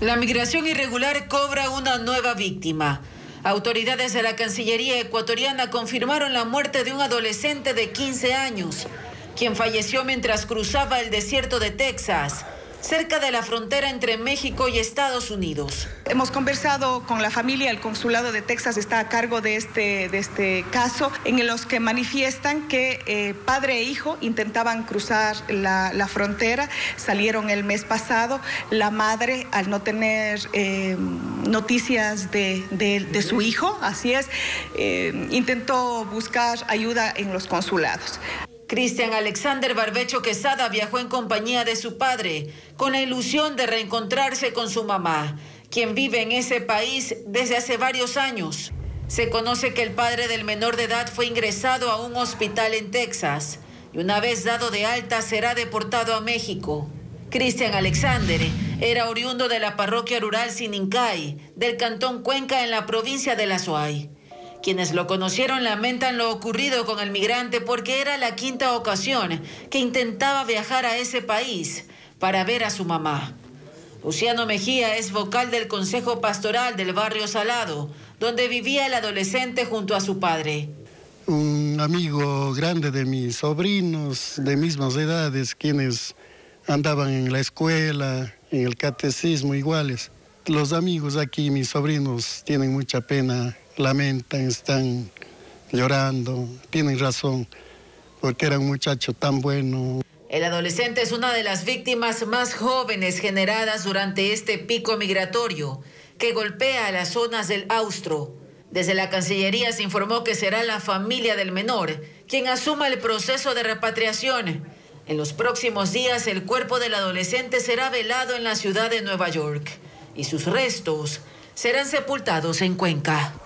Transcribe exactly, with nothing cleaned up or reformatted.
La migración irregular cobra una nueva víctima. Autoridades de la Cancillería ecuatoriana confirmaron la muerte de un adolescente de quince años, quien falleció mientras cruzaba el desierto de Texas, cerca de la frontera entre México y Estados Unidos. Hemos conversado con la familia, el consulado de Texas está a cargo de este, de este caso, en los que manifiestan que eh, padre e hijo intentaban cruzar la, la frontera, salieron el mes pasado, la madre al no tener eh, noticias de, de, de su hijo, así es, eh, intentó buscar ayuda en los consulados. Cristian Alexander Barbecho Quesada viajó en compañía de su padre, con la ilusión de reencontrarse con su mamá, quien vive en ese país desde hace varios años. Se conoce que el padre del menor de edad fue ingresado a un hospital en Texas y una vez dado de alta será deportado a México. Cristian Alexander era oriundo de la parroquia rural Sinincay, del cantón Cuenca en la provincia de La Suay. Quienes lo conocieron lamentan lo ocurrido con el migrante porque era la quinta ocasión que intentaba viajar a ese país para ver a su mamá. Luciano Mejía es vocal del Consejo Pastoral del Barrio Salado, donde vivía el adolescente junto a su padre. Un amigo grande de mis sobrinos de mismas edades, quienes andaban en la escuela, en el catecismo iguales. Los amigos aquí, mis sobrinos, tienen mucha pena. Lamentan, están llorando, tienen razón, porque era un muchacho tan bueno. El adolescente es una de las víctimas más jóvenes generadas durante este pico migratorio que golpea a las zonas del Austro. Desde la Cancillería se informó que será la familia del menor quien asuma el proceso de repatriación. En los próximos días el cuerpo del adolescente será velado en la ciudad de Nueva York y sus restos serán sepultados en Cuenca.